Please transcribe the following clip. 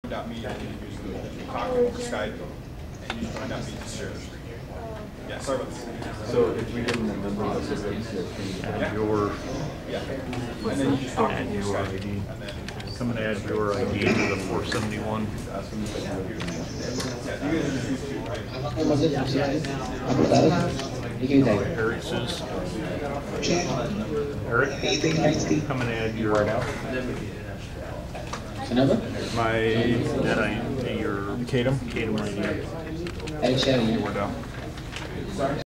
Me and you use the talk over Skype, and you join me to share the screen. Yeah, sorry about this. So if we didn't remember the settings, Add your And then you just talk add over your Skype. ID. And then Come and add your ID to the 471. ask them if they have you guys just use two, right? Eric's is Eric. Come and add your My that I your Kadam. Kadam ID. Eric Sherry. We're down.